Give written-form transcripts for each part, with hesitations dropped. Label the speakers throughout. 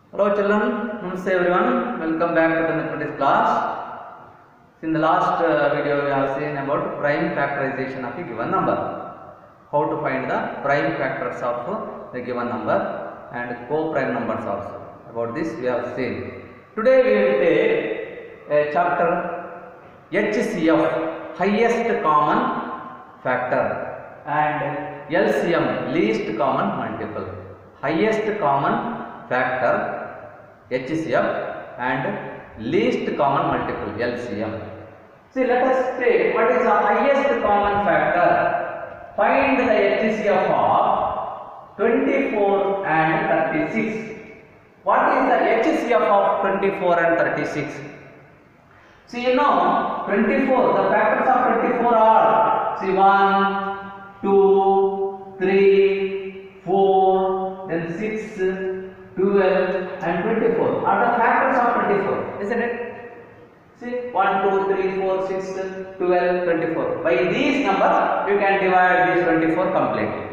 Speaker 1: Hello children, namaste everyone, welcome back to the mathematics class. In the last video we have seen about prime factorization of a given number. How to find the prime factors of the given number and co-prime numbers also. About this we have seen. Today we will take a chapter HCF, highest common factor, and LCM, least common multiple. Highest common factor HCF and least common multiple LCM. See, let us take what is the highest common factor. Find the HCF of 24 and 36. What is the HCF of 24 and 36? See, you know 24, the factors of 24 are, see, 1, 2, 3, 4, then 6, 12 and 24 are the factors of 24, isn't it? See, 1, 2, 3, 4, 6, 12, 24. By these numbers, you can divide these 24 completely.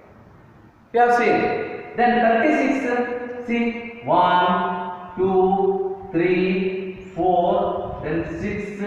Speaker 1: You have seen. Then 36, see, 1, 2, 3, 4, then 6,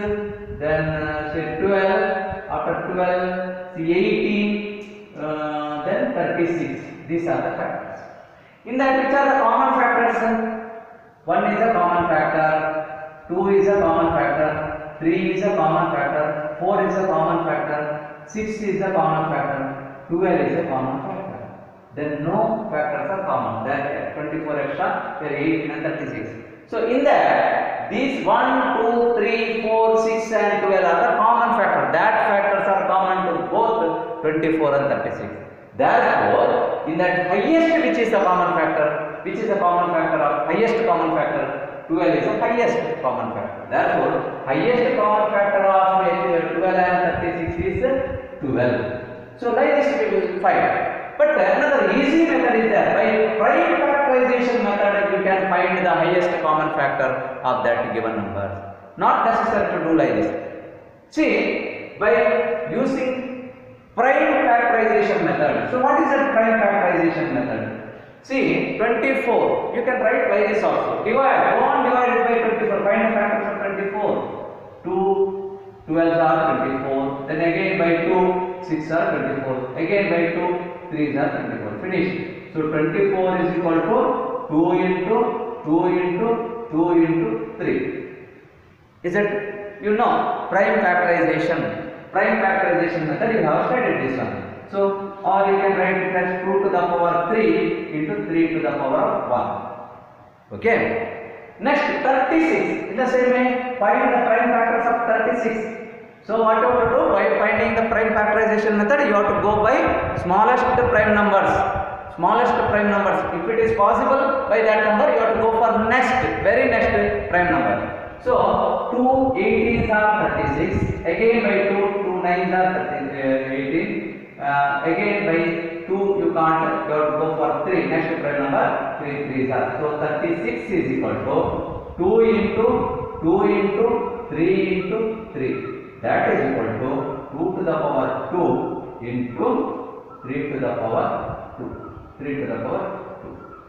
Speaker 1: then say 12, after 12, see 18, then 36. These are the factors. In that, which are the common factors? 1 is a common factor, 2 is a common factor, 3 is a common factor, 4 is a common factor, 6 is a common factor, 12 is a common factor. Then no factors are common. Then 24 extra, there 18 and 36. So in that, these 1, 2, 3, 4, 6 and 12 are the common factors. That factors are common to both 24 and 36. Therefore, in that highest, which is the common factor, which is the common factor of highest common factor, 12 is the highest common factor. Therefore, highest common factor of 12 and 36 is 12. So like this we will find. But another easy method is that by prime factorization method you can find the highest common factor of that given number. Not necessary to do like this. See, by using prime factorization method. So what is that prime factorization method? See, 24, you can write like this also. Divide, go on divide it by 24, find the factors of 24. 2, 12 are 24, then again by 2, 6 are 24, again by 2, 3 are 24, finish. So 24 is equal to 2 into 2 into 2 into 3. Is it, you know, prime factorization. Prime factorization method, you have studied this one. So, or you can write it as 2 to the power 3 into 3 to the power of 1. Okay. Next, 36. In the same way, find the prime factors of 36. So, what you have to do by finding the prime factorization method, you have to go by smallest prime numbers. Smallest prime numbers. If it is possible by that number, you have to go for next, very next prime number. So, 2 18s are 36, again by 2 9s are 18, again by 2 you can't, you have to go for 3, next prime number 3 3s are. So, 36 is equal to 2 into 2 into 3 into 3, that is equal to 2 to the power 2 into 3 to the power 2, 3 to the power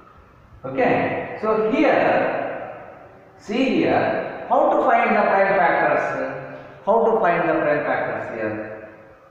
Speaker 1: 2. Okay, so here, see here, how to find the prime factors? How to find the prime factors here?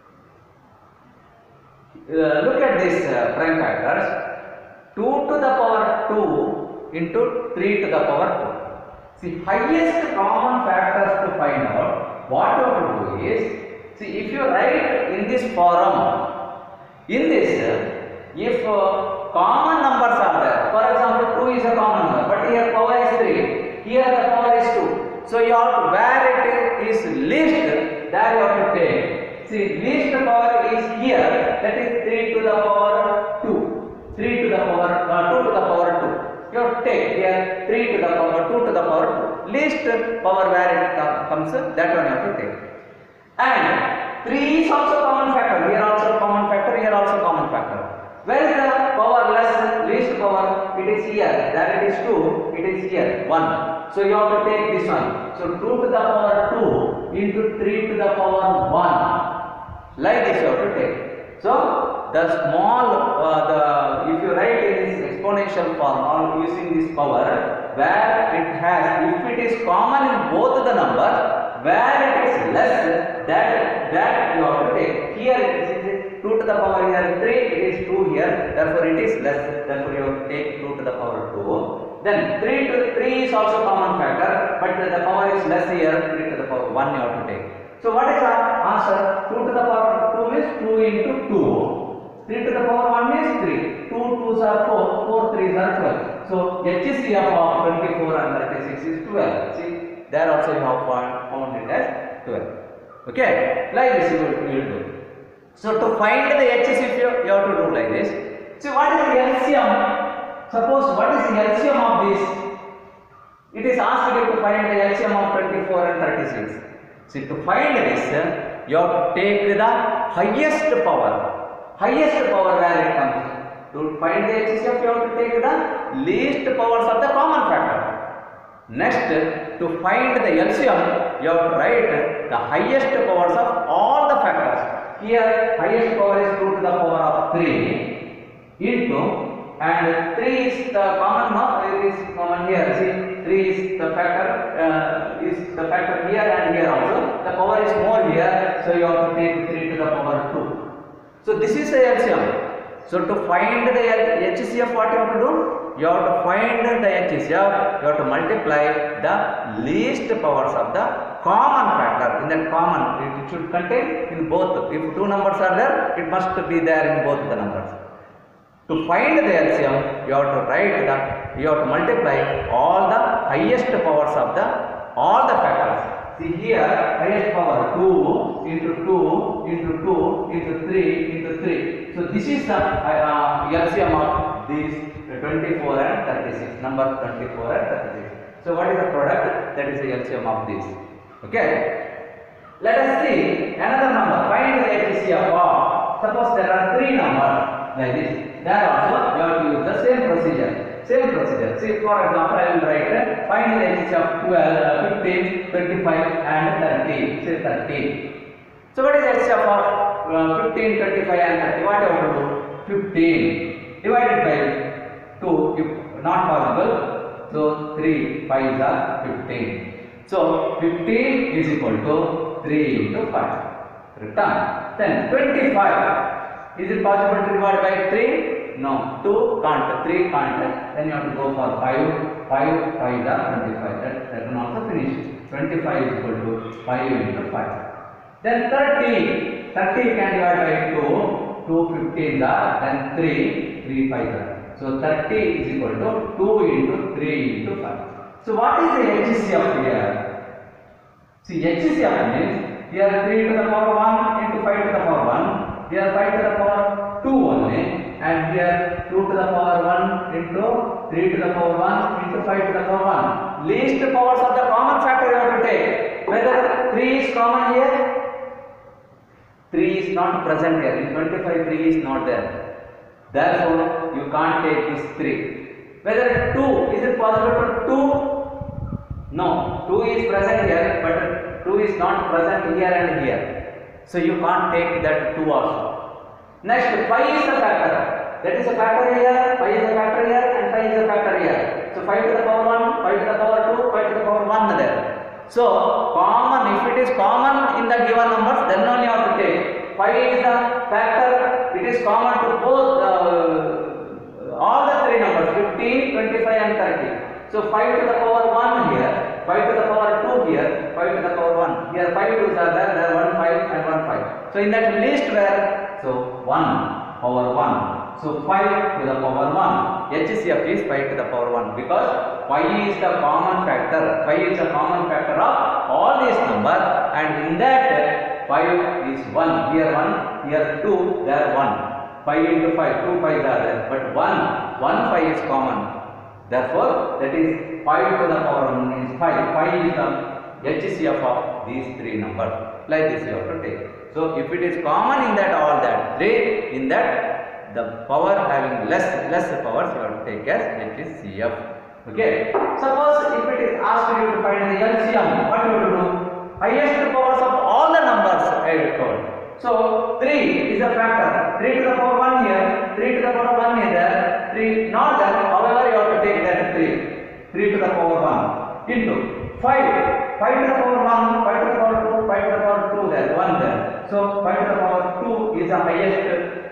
Speaker 1: Look at this prime factors. 2 to the power 2 into 3 to the power 2. See, highest common factors to find out, what you have to do is, see, if you write in this form, in this, if common numbers are there, for example, 2 is a common number, but here power is 3, here the power is 2. So you have to, where it is least, there you have to take. See, least power is here, that is 3 to the power 2. 3 to the power 2 to the power 2. You have to take here 3 to the power 2 to the power 2. Least power where it comes, that one you have to take. And 3 is also common factor. Here also common factor, here also common factor. Where is the power less, least power? It is here. There it is 2, it is here 1. So you have to take this one. So 2 to the power 2 into 3 to the power 1. Like this you have to take. So the small, if you write in this exponential form or using this power where it has, if it is common in both the numbers, where it is less, that you have to take. Here it is 2 to the power here 3, it is 2 here, therefore it is less, therefore you have to take 2 to the power 2. Then 3 is also common factor, but the power is less here, 3 to the power 1 you have to take. So what is our answer? 2 to the power 2 is 2 into 2. 3 to the power 1 is 3. 2 2s are 4, 4 3s are 12. So HCF of 24 and 36 is 12. See, there also you have found it as 12. Okay, like this you will do. So to find the HCF you have to do like this. See, what is the LCM? Suppose what is the LCM of this? It is asked you to find the LCM of 24 and 36. See, to find this, you have to take the highest power. Highest power where it comes. To find the HCF, you have to take the least powers of the common factor. Next, to find the LCM, you have to write the highest powers of all the factors. Here, highest power is 2 to the power of 3 into, and 3 is the common, no? It is common here. See, 3 is the factor here and here also. The power is more here, so you have to take 3 to the power 2. So this is the LCM. So to find the HCF, what you have to do? You have to find the HCF. You have to multiply the least powers of the common factor. In that common, it should contain in both. If 2 numbers are there, it must be there in both the numbers. To find the LCM, you have to write that, you have to multiply all the highest powers of all the factors. See here, highest power 2 into 2 into 2 into 3 into 3. So this is the LCM of these 24 and 36. Number 24 and 36. So what is the product? That is the LCM of this. Okay. Let us see another number. Find the HCF of. Suppose there are 3 numbers like this. There also you have to use the same procedure. Same procedure. See, for example, I will write find the HCF of 12, 15, 25 and 30. Say 30. So what is the HCF of 15, 25 and 30? What you have to do? 15 divided by 2, if not possible. So 3 5s are 15. So 15 is equal to 3 into 5. Return. Then 25. Is it possible to divide by 3? No, 2 can't, 3 can't, then you have to go for 5, 5 5s are 25, that can also finish. 25 is equal to 5 into 5. Then 30 can divide by 2, 2 15s are, then 3, 3 5s are. So 30 is equal to 2 into 3 into 5. So what is the HCF here? See, HCF means here 3 to the power 1 into 5 to the power 1, here 5 to the power 2 only. And here 2 to the power 1 into 3 to the power 1 into 5 to the power 1. Least powers of the common factor you have to take. Whether 3 is common here, 3 is not present here. In 25, 3 is not there. Therefore, you can't take this 3. Whether 2, is it possible for 2? No, 2 is present here, but 2 is not present here and here. So you can't take that 2 also. Next, 5 is a factor. That is a factor here, 5 is a factor here, and 5 is a factor here. So 5 to the power 1, 5 to the power 2, 5 to the power 1 there. So common, if it is common in the given numbers, then only you have to take. 5 is the factor, it is common to both all the 3 numbers, 15, 25 and 30. So 5 to the power 1 here, 5 to the power 2 here, 5 to the power 1. Here 5 2s are there, 1 5 and 1 5. So in that list where, so 1 power 1. So 5 to the power 1. HCF is 5 to the power 1 because 5 is the common factor. 5 is the common factor of all these numbers, and in that 5 is 1. Here 1, here 2, there 1. 5 into 5, 2 5s are there, but 1 5 is common. Therefore, that is 5 to the power 1 is 5. 5 is the HCF of these 3 numbers. Like this you have to take. So if it is common in that all that 3, in that the power having less powers you have to take as HCF. Okay. Suppose if it is asked you to find the LCM, what you have to do? Highest powers of all the numbers I told. So 3 is a factor. 3 to the power 1 here, 3 to the power 1 is there, 3 not there. However, you have to take that 3 to the power 1 into 5 to the power 1, 5 to the power 2, 5 to the power 2 there, 1 there. So 5 to the power 2 is the highest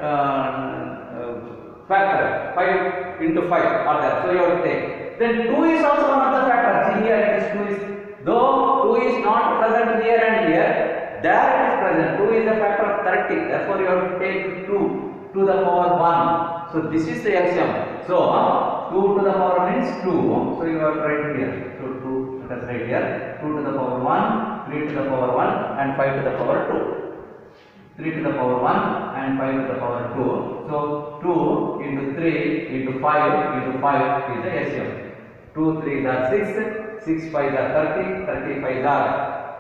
Speaker 1: factor. 5 into 5 are there. So you have to take. Then 2 is also one of the factors. See here it is 2 is, though 2 is not present here and here, there it is present. 2 is a factor of 30. Therefore you have to take 2 to the power 1. So this is the LCM. So 2 to the power means 2. So you have to write here. So 2, let us write here. 2 to the power 1, 3 to the power 1 and 5 to the power 2. 3 to the power 1 and 5 to the power 2. So 2 into 3 into 5 into 5 is the LCM. 2 3s are 6, 6 5s are 30, 30 5s are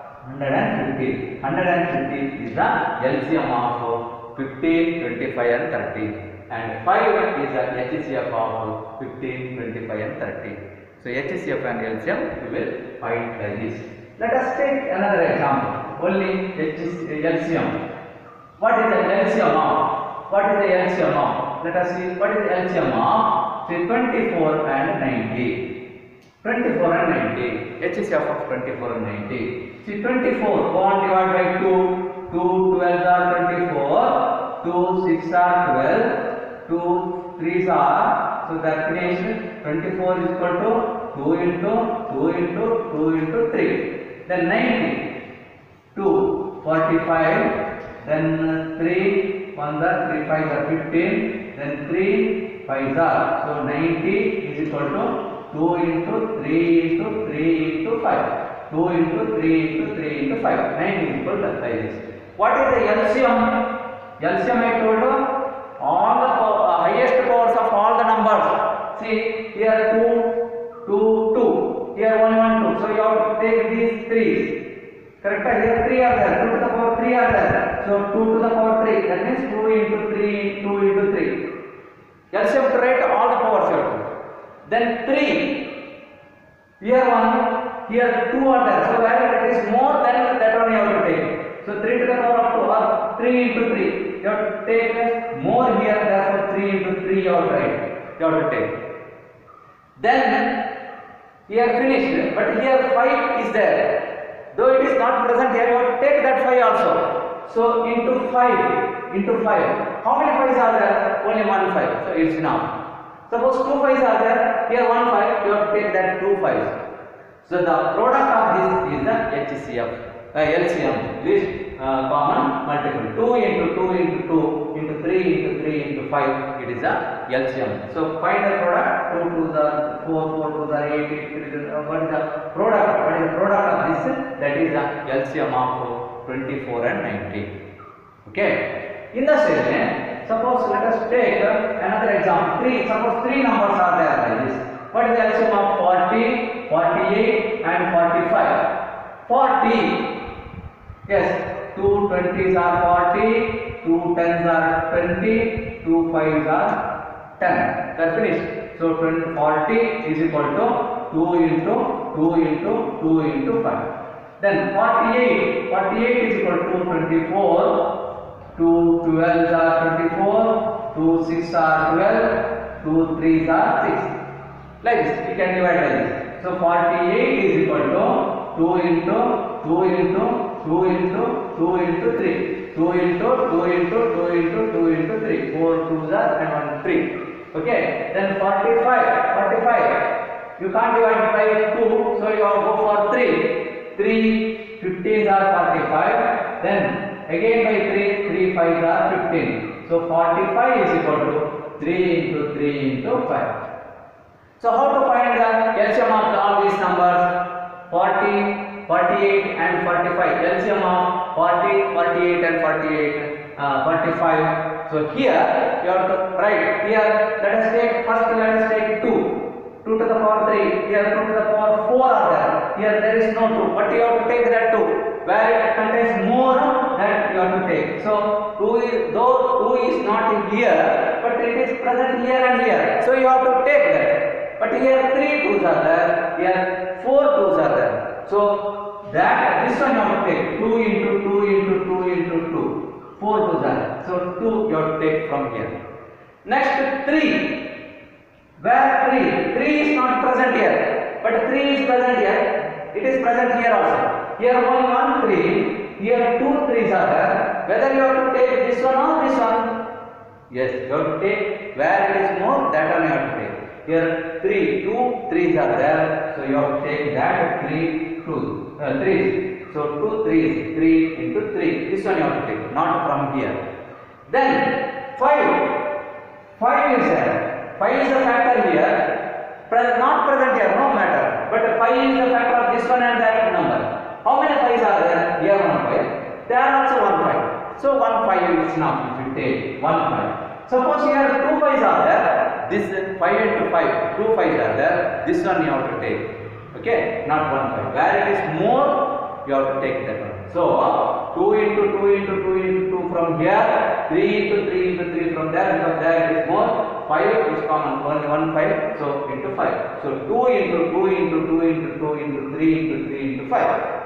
Speaker 1: 150. 150 is the LCM of 15, 25 and 30. And 5 is the HCF of 15, 25 and 30. So HCF and LCM we will find like this. Let us take another example. Only LCM. What is the LCM of? What is the LCM of? Let us see what is the LCM of, say 24 and 90. 24 and 90. HCF of 24 and 90. See 24, 1 divided by 2. 2 12s are 24. 2 6 are 12. 2 3s are, so that finished. 24 is equal to 2 into 2 into 2 into 3. Then 90. 2 45. Then 3 1s are 3 5s are 15. Then 3 5s are, so 90 is equal to 2 into 3 into 3 into 5. 2 into 3 into 3 into 5. 90 is equal to like this. What is the LCM? LCM I told you, all the highest powers of all the numbers. See here 2, 2, 2. Here 1, 1, 2. So you have to take these 3's. Correct? Here 3 are there. 2 to the power 3 are there. So 2 to the power 3. That means 2 into 3, 2 into 3. LCM to write all the powers here. Then 3. Here 1, here 2 are there. So where it is more than that one you have to take. So 3 to the power of 2 or 3 into 3. You have to take more here. Therefore 3 into 3 you have to write. You have to take. Then here finished. But here 5 is there. Though it is not present here, you have to take that 5 also. So into 5, into 5. How many 5s are there? Only 1 5. So it's enough. Suppose 2 5s are there. Here 1 5. You have to take that 2 5s. So the product of this is the HCF. LCM, least common multiple. 2 into 2 into 2 into 3 into 3 into 5. It is the LCM. So find the product. 2 2s are 4, 4 2s are 8, 8 3 is what is the product? What is the product of this? That is the LCM of 24 and 90. Okay. In the same way, suppose let us take another example. 3. Suppose 3 numbers are there like this. What is the LCM of 40, 48 and 45? 40. Yes, 2 20s are 40, 2 10s are 20, 2 5s are 10. That's finished. So 40 is equal to 2 into 2 into 2 into 5. Then 48. 48 is equal to 24. 2 12s are 24. 2 6 are 12. 2 3s are 6. Like this, we can divide like this. So 48 is equal to 2 into 2 into 2 into 2 into 3. 2 into 2 into 2 into 2 into 3. 4 2s are and 1 3. Okay. Then 45. 45. You can't divide by 2, so you have to go for 3. 3 15s are 45. Then again by 3, 3 5s are 15. So 45 is equal to 3 into 3 into 5. So how to find the LCM of all these numbers? 40, 48 and 45. LCM of 40, 48 and 45. So here you have to write. Here let us take 2. 2 to the power 3. Here 2 to the power 4 are there. Here there is no 2. But you have to take that 2. Where it contains more, that you have to take. So 2 is, though 2 is not here, but it is present here and here. So you have to take that. But here 3 2s are there, here 4 2s are there. So that this one you have to take 2 into 2 into 2 into 2. 4 2s are. So 2 you have to take from here. Next 3. Where 3? 3 is not present here, but 3 is present here. It is present here also. Here only 1 3. Here 2 3s are there. Whether you have to take this one or this one? Yes, you have to take where it is more, that one you have to take. Here 3, 2 3s are there. So you have to take that 3 3s. So 2 3s, 3 into 3. This one you have to take, not from here. Then 5. 5 is there. 5 is a factor here. Not present here, no matter. But 5 is the factor of this one and that number. How many 5s are there? Here 1 5. There are also 1 5. So 1 5 is enough if you take 1 5. Suppose here 2 5s are there. This 5 into 5, 2 5s are there. This one you have to take. Okay, not 1 5. Where it is more, you have to take that one. So 2 into 2 into 2 into 2 from here, 3 into 3 into 3 from there, because there it is more. 5 is common, only 1 5, so into 5. So 2 into 2 into 2 into 2 into 3 into 3 into 5.